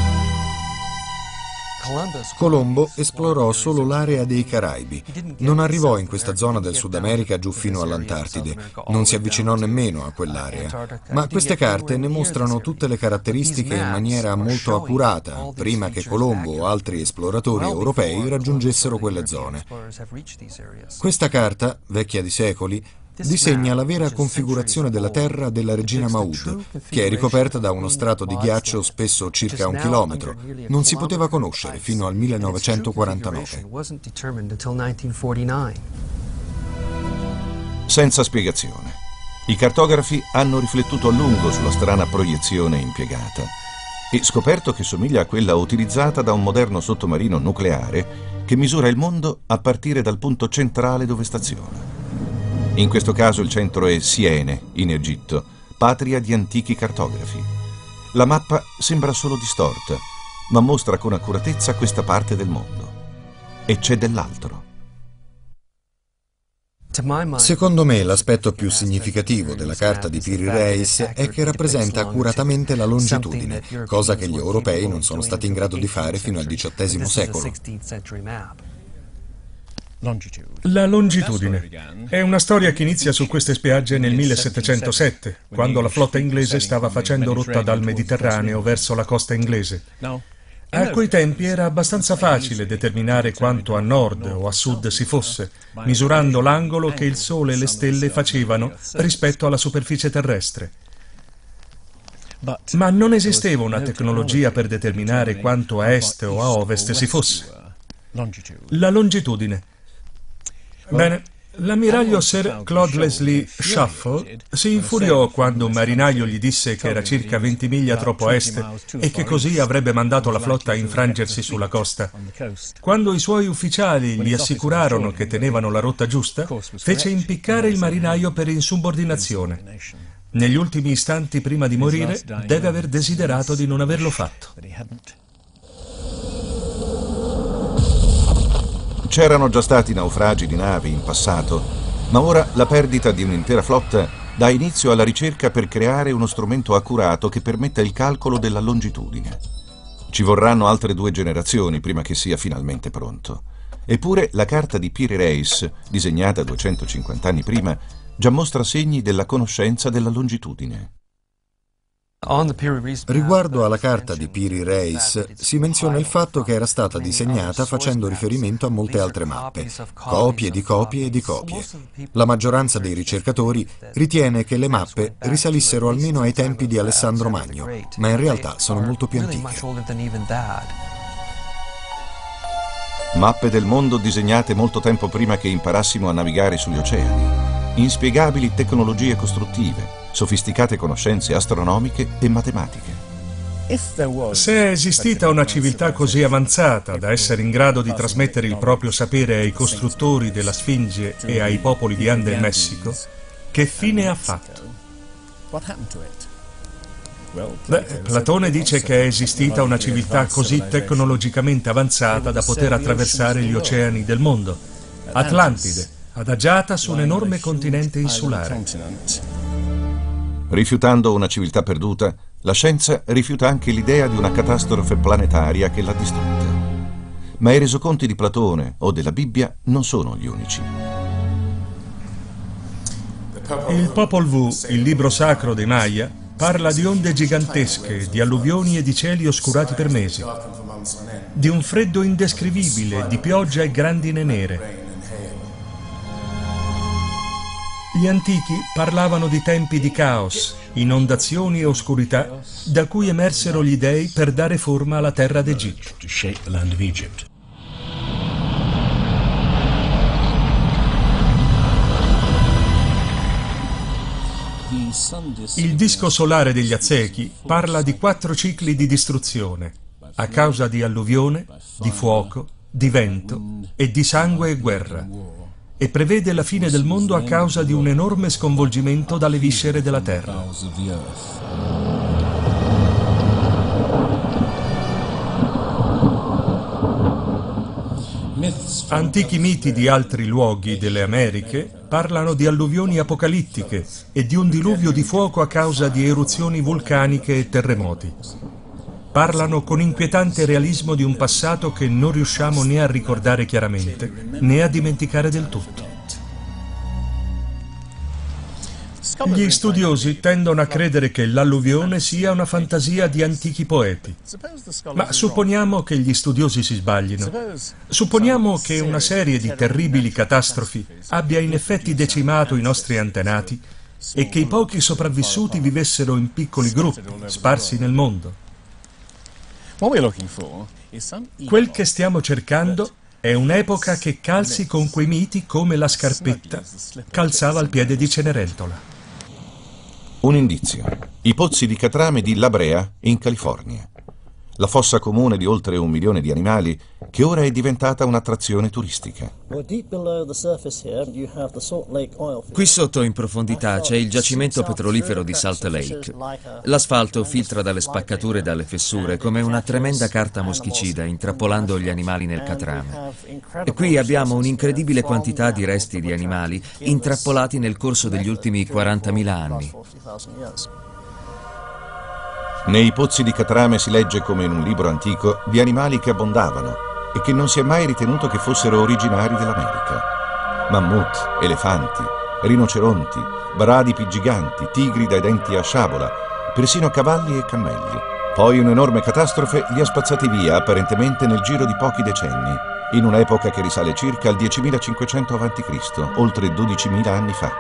Colombo esplorò solo l'area dei Caraibi. Non arrivò in questa zona del Sud America giù fino all'Antartide, non si avvicinò nemmeno a quell'area. Ma queste carte ne mostrano tutte le caratteristiche in maniera molto accurata, prima che Colombo o altri esploratori europei raggiungessero quelle zone. Questa carta, vecchia di secoli, disegna la vera configurazione della terra della regina Maud, che è ricoperta da uno strato di ghiaccio spesso circa 1 chilometro. Non si poteva conoscere fino al 1949. Senza spiegazione. I cartografi hanno riflettuto a lungo sulla strana proiezione impiegata e scoperto che somiglia a quella utilizzata da un moderno sottomarino nucleare che misura il mondo a partire dal punto centrale dove staziona. In questo caso il centro è Siene, in Egitto, patria di antichi cartografi. La mappa sembra solo distorta ma mostra con accuratezza questa parte del mondo. E c'è dell'altro. Secondo me l'aspetto più significativo della carta di Piri Reis è che rappresenta accuratamente la longitudine, cosa che gli europei non sono stati in grado di fare fino al XVIII secolo. La longitudine è una storia che inizia su queste spiagge nel 1707, quando la flotta inglese stava facendo rotta dal Mediterraneo verso la costa inglese. A quei tempi era abbastanza facile determinare quanto a nord o a sud si fosse, misurando l'angolo che il Sole e le stelle facevano rispetto alla superficie terrestre. Ma non esisteva una tecnologia per determinare quanto a est o a ovest si fosse. La longitudine. Bene, l'ammiraglio Sir Claude Leslie Shuffle si infuriò quando un marinaio gli disse che era circa 20 miglia troppo a est e che così avrebbe mandato la flotta a infrangersi sulla costa. Quando i suoi ufficiali gli assicurarono che tenevano la rotta giusta, fece impiccare il marinaio per insubordinazione. Negli ultimi istanti prima di morire, deve aver desiderato di non averlo fatto. C'erano già stati naufragi di navi in passato, ma ora la perdita di un'intera flotta dà inizio alla ricerca per creare uno strumento accurato che permetta il calcolo della longitudine. Ci vorranno altre 2 generazioni prima che sia finalmente pronto. Eppure la carta di Piri Reis, disegnata 250 anni prima, già mostra segni della conoscenza della longitudine. Riguardo alla carta di Piri Reis, si menziona il fatto che era stata disegnata facendo riferimento a molte altre mappe, copie di copie e di copie. La maggioranza dei ricercatori ritiene che le mappe risalissero almeno ai tempi di Alessandro Magno, ma in realtà sono molto più antiche. Mappe del mondo disegnate molto tempo prima che imparassimo a navigare sugli oceani. Inspiegabili tecnologie costruttive, sofisticate conoscenze astronomiche e matematiche. Se è esistita una civiltà così avanzata da essere in grado di trasmettere il proprio sapere ai costruttori della Sfinge e ai popoli di Ande e Messico, che fine ha fatto? Platone dice che è esistita una civiltà così tecnologicamente avanzata da poter attraversare gli oceani del mondo. Atlantide, adagiata su un enorme continente insulare. Rifiutando una civiltà perduta, la scienza rifiuta anche l'idea di una catastrofe planetaria che l'ha distrutta. Ma i resoconti di Platone o della Bibbia non sono gli unici. Il Popol Vuh, il libro sacro dei Maya, parla di onde gigantesche, di alluvioni e di cieli oscurati per mesi, di un freddo indescrivibile, di pioggia e grandine nere. Gli antichi parlavano di tempi di caos, inondazioni e oscurità, da cui emersero gli dei per dare forma alla terra d'Egitto. Il disco solare degli Aztechi parla di 4 cicli di distruzione, a causa di alluvione, di fuoco, di vento e di sangue e guerra, e prevede la fine del mondo a causa di un enorme sconvolgimento dalle viscere della terra. Antichi miti di altri luoghi delle Americhe parlano di alluvioni apocalittiche e di un diluvio di fuoco a causa di eruzioni vulcaniche e terremoti. Parlano con inquietante realismo di un passato che non riusciamo né a ricordare chiaramente, né a dimenticare del tutto. Gli studiosi tendono a credere che l'alluvione sia una fantasia di antichi poeti. Ma supponiamo che gli studiosi si sbaglino. Supponiamo che una serie di terribili catastrofi abbia in effetti decimato i nostri antenati e che i pochi sopravvissuti vivessero in piccoli gruppi, sparsi nel mondo. Quel che stiamo cercando è un'epoca che calzi con quei miti come la scarpetta calzava al piede di Cenerentola. Un indizio: i pozzi di catrame di La Brea, in California. la fossa comune di oltre 1 milione di animali che ora è diventata un'attrazione turistica. Qui sotto in profondità c'è il giacimento petrolifero di Salt Lake. L'asfalto filtra dalle spaccature e dalle fessure come una tremenda carta moschicida intrappolando gli animali nel catrame. E qui abbiamo un'incredibile quantità di resti di animali intrappolati nel corso degli ultimi 40.000 anni. Nei pozzi di catrame si legge come in un libro antico di animali che abbondavano e che non si è mai ritenuto che fossero originari dell'America. Mammut, elefanti, rinoceronti, bradipi giganti, tigri dai denti a sciabola, persino cavalli e cammelli. Poi un'enorme catastrofe li ha spazzati via apparentemente nel giro di pochi decenni, in un'epoca che risale circa al 10.500 a.C., oltre 12.000 anni fa.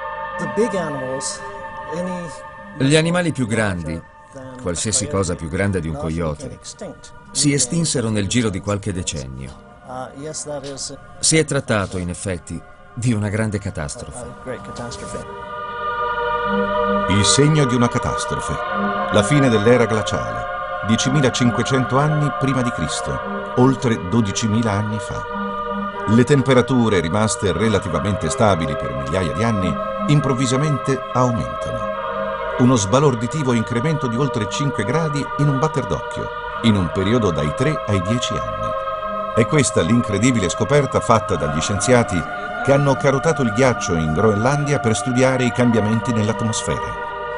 Gli animali più grandi, qualsiasi cosa più grande di un coyote, si estinsero nel giro di qualche decennio. Si è trattato, in effetti, di una grande catastrofe. Il segno di una catastrofe. La fine dell'era glaciale. 10.500 anni prima di Cristo, oltre 12.000 anni fa. Le temperature, rimaste relativamente stabili per migliaia di anni, improvvisamente aumentano. Uno sbalorditivo incremento di oltre 5 gradi in un batter d'occhio, in un periodo dai 3 ai 10 anni. È questa l'incredibile scoperta fatta dagli scienziati che hanno carotato il ghiaccio in Groenlandia per studiare i cambiamenti nell'atmosfera.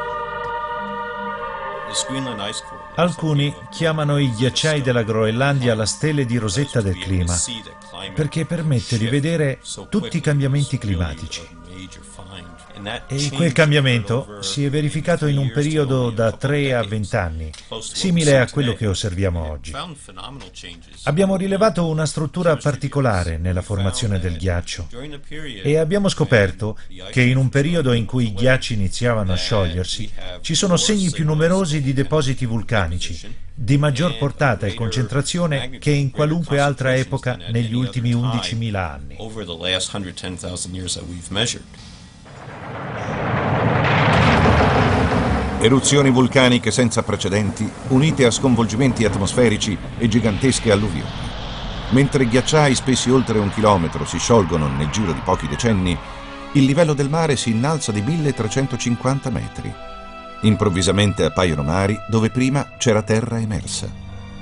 Alcuni chiamano i ghiacciai della Groenlandia la stele di rosetta del clima, perché permette di vedere tutti i cambiamenti climatici. E quel cambiamento si è verificato in un periodo da 3 a 20 anni, simile a quello che osserviamo oggi. Abbiamo rilevato una struttura particolare nella formazione del ghiaccio e abbiamo scoperto che in un periodo in cui i ghiacci iniziavano a sciogliersi ci sono segni più numerosi di depositi vulcanici, di maggior portata e concentrazione che in qualunque altra epoca negli ultimi 11.000 anni. Eruzioni vulcaniche senza precedenti, unite a sconvolgimenti atmosferici e gigantesche alluvioni. Mentre ghiacciai spessi oltre 1 chilometro si sciolgono nel giro di pochi decenni, il livello del mare si innalza di 1.350 metri. Improvvisamente appaiono mari dove prima c'era terra emersa.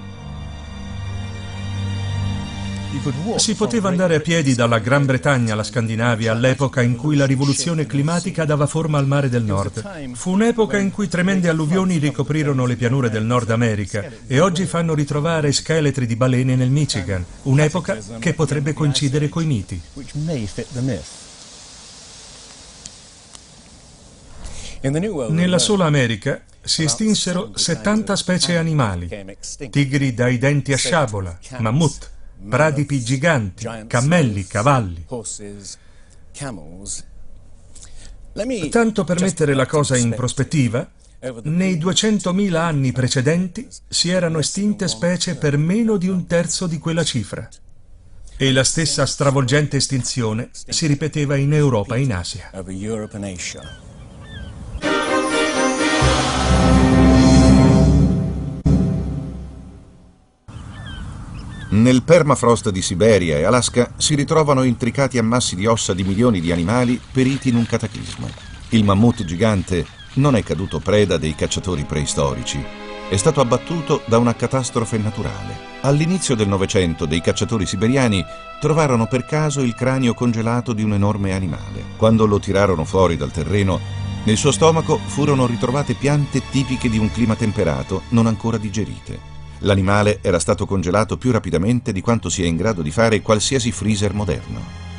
Si poteva andare a piedi dalla Gran Bretagna alla Scandinavia all'epoca in cui la rivoluzione climatica dava forma al mare del nord. Fu un'epoca in cui tremende alluvioni ricoprirono le pianure del Nord America e oggi fanno ritrovare scheletri di balene nel Michigan, un'epoca che potrebbe coincidere coi miti. Nella sola America si estinsero 70 specie animali, tigri dai denti a sciabola, mammut, bradipi giganti, cammelli, cavalli. Tanto per mettere la cosa in prospettiva, nei 200.000 anni precedenti si erano estinte specie per meno di 1/3 di quella cifra. E la stessa stravolgente estinzione si ripeteva in Europa e in Asia. Nel permafrost di Siberia e Alaska si ritrovano intricati ammassi di ossa di milioni di animali periti in un cataclisma. Il mammut gigante non è caduto preda dei cacciatori preistorici, è stato abbattuto da una catastrofe naturale. All'inizio del Novecento dei cacciatori siberiani trovarono per caso il cranio congelato di un enorme animale. Quando lo tirarono fuori dal terreno, nel suo stomaco furono ritrovate piante tipiche di un clima temperato non ancora digerite. L'animale era stato congelato più rapidamente di quanto sia in grado di fare qualsiasi freezer moderno.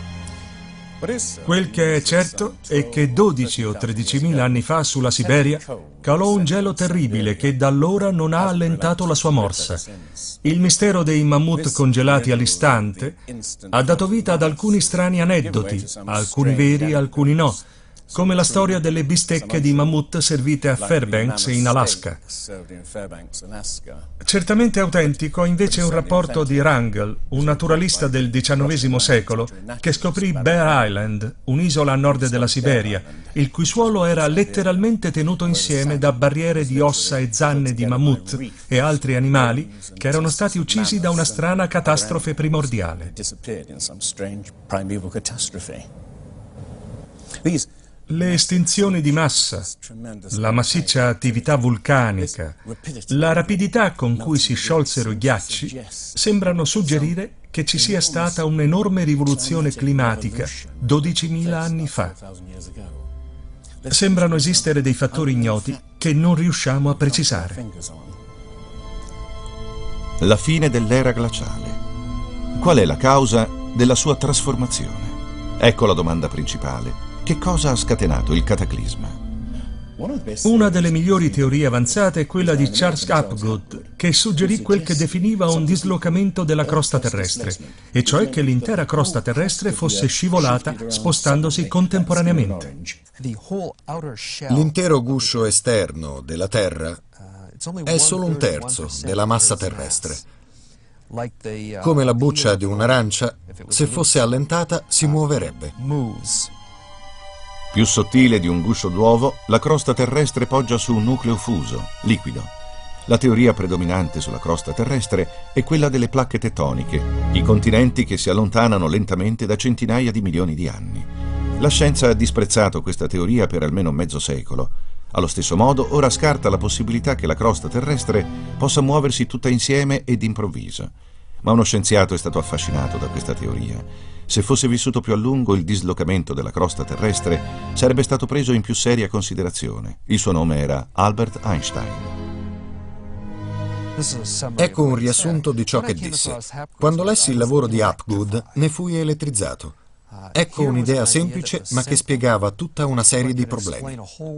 Quel che è certo è che 12 o 13.000 anni fa sulla Siberia calò un gelo terribile che da allora non ha allentato la sua morsa. Il mistero dei mammut congelati all'istante ha dato vita ad alcuni strani aneddoti, alcuni veri, alcuni no. come la storia delle bistecche di mammut servite a Fairbanks in Alaska. Certamente autentico invece è un rapporto di Wrangel, un naturalista del XIX secolo, che scoprì Bear Island, un'isola a nord della Siberia, il cui suolo era letteralmente tenuto insieme da barriere di ossa e zanne di mammut e altri animali che erano stati uccisi da una strana catastrofe primordiale. Le estinzioni di massa, la massiccia attività vulcanica, la rapidità con cui si sciolsero i ghiacci sembrano suggerire che ci sia stata un'enorme rivoluzione climatica 12.000 anni fa. Sembrano esistere dei fattori ignoti che non riusciamo a precisare. La fine dell'era glaciale. Qual è la causa della sua trasformazione? Ecco la domanda principale. Che cosa ha scatenato il cataclisma? Una delle migliori teorie avanzate è quella di Charles Hapgood, che suggerì quel che definiva un dislocamento della crosta terrestre, e cioè che l'intera crosta terrestre fosse scivolata spostandosi contemporaneamente. L'intero guscio esterno della Terra è solo un terzo della massa terrestre. Come la buccia di un'arancia, se fosse allentata si muoverebbe. Più sottile di un guscio d'uovo, la crosta terrestre poggia su un nucleo fuso, liquido. La teoria predominante sulla crosta terrestre è quella delle placche tettoniche, i continenti che si allontanano lentamente da centinaia di milioni di anni. La scienza ha disprezzato questa teoria per almeno mezzo secolo. Allo stesso modo, ora scarta la possibilità che la crosta terrestre possa muoversi tutta insieme e d'improvviso. Ma uno scienziato è stato affascinato da questa teoria. Se fosse vissuto più a lungo, il dislocamento della crosta terrestre sarebbe stato preso in più seria considerazione. Il suo nome era Albert Einstein. Ecco un riassunto di ciò che disse. Quando lessi il lavoro di Hapgood, ne fui elettrizzato. Ecco un'idea semplice, ma che spiegava tutta una serie di problemi.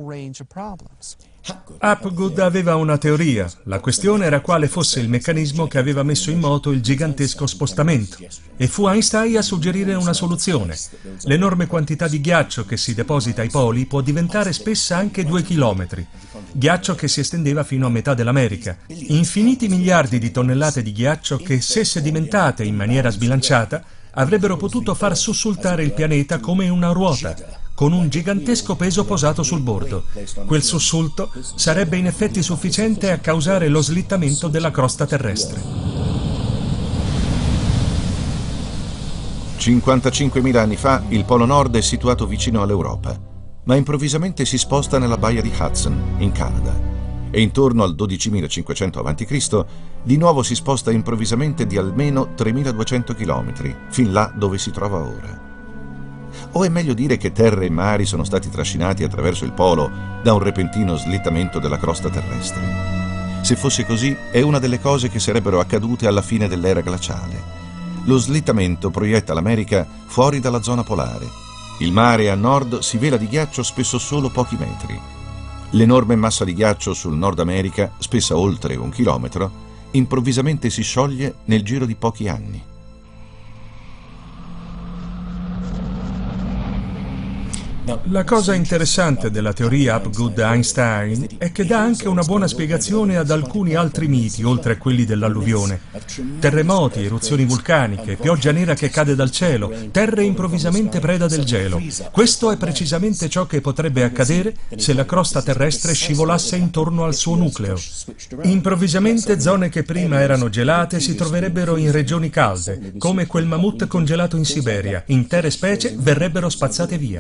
Hapgood aveva una teoria. La questione era quale fosse il meccanismo che aveva messo in moto il gigantesco spostamento. E fu Einstein a suggerire una soluzione. L'enorme quantità di ghiaccio che si deposita ai poli può diventare spessa anche 2 chilometri. Ghiaccio che si estendeva fino a metà dell'America. Infiniti miliardi di tonnellate di ghiaccio che, se sedimentate in maniera sbilanciata, avrebbero potuto far sussultare il pianeta come una ruota, con un gigantesco peso posato sul bordo. Quel sussulto sarebbe in effetti sufficiente a causare lo slittamento della crosta terrestre. 55.000 anni fa il Polo Nord è situato vicino all'Europa, ma improvvisamente si sposta nella baia di Hudson, in Canada. E intorno al 12.500 a.C. di nuovo si sposta improvvisamente di almeno 3.200 km, fin là dove si trova ora. O è meglio dire che terre e mari sono stati trascinati attraverso il polo da un repentino slittamento della crosta terrestre. Se fosse così, è una delle cose che sarebbero accadute alla fine dell'era glaciale. Lo slittamento proietta l'America fuori dalla zona polare. Il mare a nord si vela di ghiaccio spesso solo pochi metri. L'enorme massa di ghiaccio sul Nord America, spessa oltre 1 chilometro, improvvisamente si scioglie nel giro di pochi anni. La cosa interessante della teoria Hapgood-Einstein è che dà anche una buona spiegazione ad alcuni altri miti, oltre a quelli dell'alluvione. Terremoti, eruzioni vulcaniche, pioggia nera che cade dal cielo, terre improvvisamente preda del gelo. Questo è precisamente ciò che potrebbe accadere se la crosta terrestre scivolasse intorno al suo nucleo. Improvvisamente zone che prima erano gelate si troverebbero in regioni calde, come quel mammut congelato in Siberia. Intere specie verrebbero spazzate via.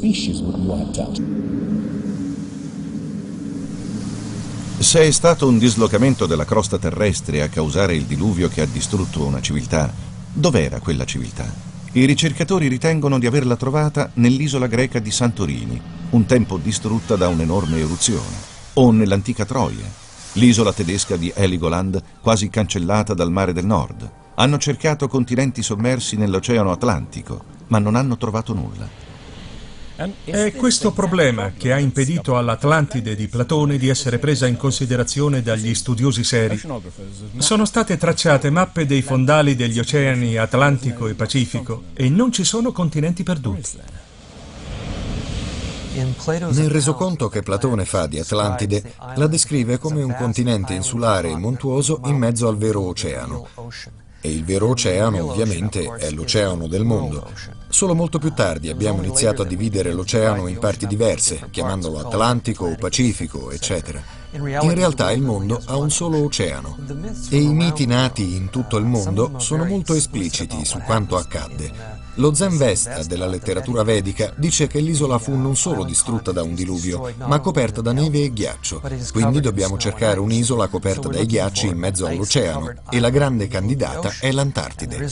Se è stato un dislocamento della crosta terrestre a causare il diluvio che ha distrutto una civiltà, dov'era quella civiltà? I ricercatori ritengono di averla trovata nell'isola greca di Santorini, un tempo distrutta da un'enorme eruzione, o nell'antica Troia, l'isola tedesca di Heligoland, quasi cancellata dal Mare del Nord. Hanno cercato continenti sommersi nell'Oceano Atlantico, ma non hanno trovato nulla. È questo problema che ha impedito all'Atlantide di Platone di essere presa in considerazione dagli studiosi seri. Sono state tracciate mappe dei fondali degli oceani Atlantico e Pacifico e non ci sono continenti perduti. Nel resoconto che Platone fa di Atlantide, la descrive come un continente insulare e montuoso in mezzo al vero oceano. E il vero oceano, ovviamente, è l'oceano del mondo. Solo molto più tardi abbiamo iniziato a dividere l'oceano in parti diverse, chiamandolo Atlantico o Pacifico, eccetera. In realtà il mondo ha un solo oceano. E i miti nati in tutto il mondo sono molto espliciti su quanto accadde. Lo Zen Vesta della letteratura vedica dice che l'isola fu non solo distrutta da un diluvio, ma coperta da neve e ghiaccio. Quindi dobbiamo cercare un'isola coperta dai ghiacci in mezzo all'oceano, e la grande candidata è l'Antartide.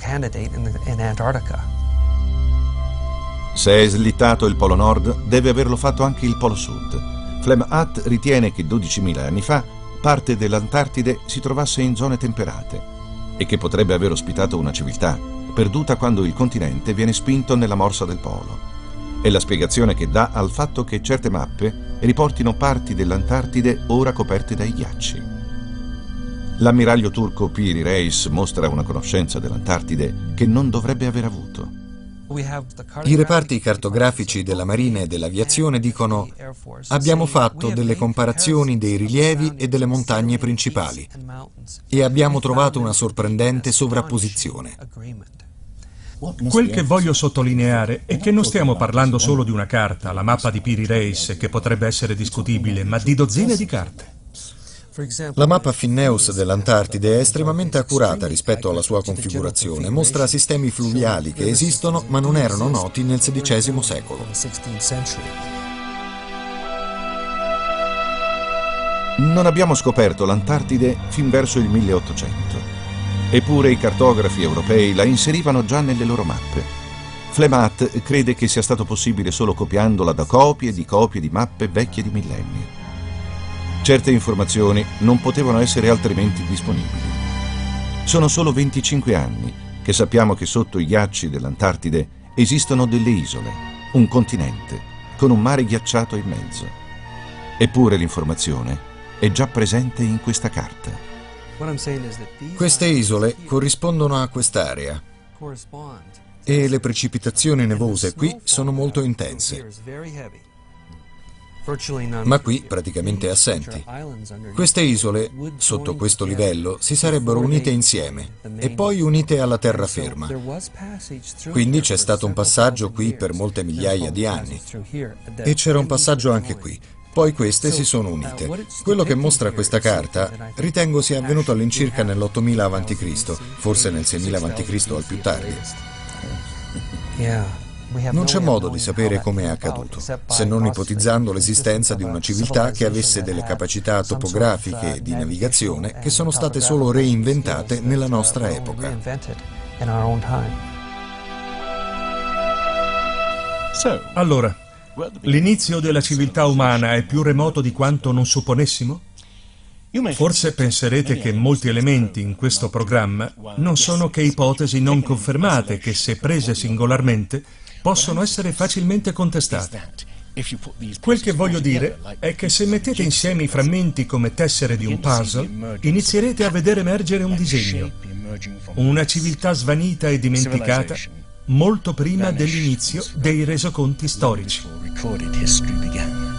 Se è slittato il Polo Nord, deve averlo fatto anche il Polo Sud. Flemhatt ritiene che 12.000 anni fa parte dell'Antartide si trovasse in zone temperate e che potrebbe aver ospitato una civiltà perduta quando il continente viene spinto nella morsa del polo. È la spiegazione che dà al fatto che certe mappe riportino parti dell'Antartide ora coperte dai ghiacci. L'ammiraglio turco Piri Reis mostra una conoscenza dell'Antartide che non dovrebbe aver avuto. I reparti cartografici della Marina e dell'Aviazione dicono: abbiamo fatto delle comparazioni dei rilievi e delle montagne principali e abbiamo trovato una sorprendente sovrapposizione. Quel che voglio sottolineare è che non stiamo parlando solo di una carta, la mappa di Piri Reis, che potrebbe essere discutibile, ma di dozzine di carte. La mappa Finneus dell'Antartide è estremamente accurata rispetto alla sua configurazione. Mostra sistemi fluviali che esistono ma non erano noti nel XVI secolo. Non abbiamo scoperto l'Antartide fin verso il 1800. Eppure i cartografi europei la inserivano già nelle loro mappe. Flemhatt crede che sia stato possibile solo copiandola da copie di mappe vecchie di millenni. Certe informazioni non potevano essere altrimenti disponibili. Sono solo 25 anni che sappiamo che sotto i ghiacci dell'Antartide esistono delle isole, un continente, con un mare ghiacciato in mezzo. Eppure l'informazione è già presente in questa carta. Queste isole corrispondono a quest'area e le precipitazioni nevose qui sono molto intense, ma qui praticamente assenti. Queste isole, sotto questo livello, si sarebbero unite insieme e poi unite alla terraferma. Quindi c'è stato un passaggio qui per molte migliaia di anni e c'era un passaggio anche qui. Poi queste si sono unite. Quello che mostra questa carta ritengo sia avvenuto all'incirca nell'8000 a.C., forse nel 6000 a.C. al più tardi. Non c'è modo di sapere come è accaduto, se non ipotizzando l'esistenza di una civiltà che avesse delle capacità topografiche e di navigazione che sono state solo reinventate nella nostra epoca. Allora, l'inizio della civiltà umana è più remoto di quanto non supponessimo? Forse penserete che molti elementi in questo programma non sono che ipotesi non confermate che, se prese singolarmente, possono essere facilmente contestate. Quel che voglio dire è che se mettete insieme i frammenti come tessere di un puzzle, inizierete a vedere emergere un disegno, una civiltà svanita e dimenticata molto prima dell'inizio dei resoconti storici.